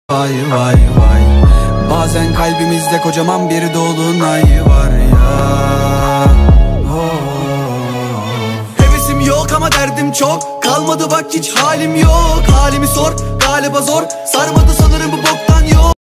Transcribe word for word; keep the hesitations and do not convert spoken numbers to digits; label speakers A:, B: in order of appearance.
A: Vay vay vay. Bazen kalbimizde kocaman bir dolunay var ya. Oh. Hevesim yok ama derdim çok. Kalmadı bak hiç halim yok. Halimi sor, galiba zor. Sarmadı sanırım bu boktan yok.